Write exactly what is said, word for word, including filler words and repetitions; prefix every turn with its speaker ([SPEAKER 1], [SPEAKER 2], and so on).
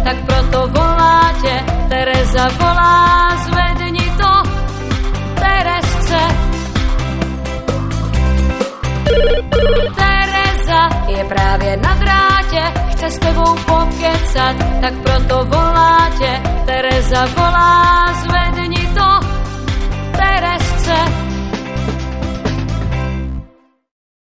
[SPEAKER 1] tak proto volá tě. Tereza volá, zvedni to, Terezce. Tereza je právě na drátě, chce s tebou pokecat, tak proto volá tě. Tereza volá,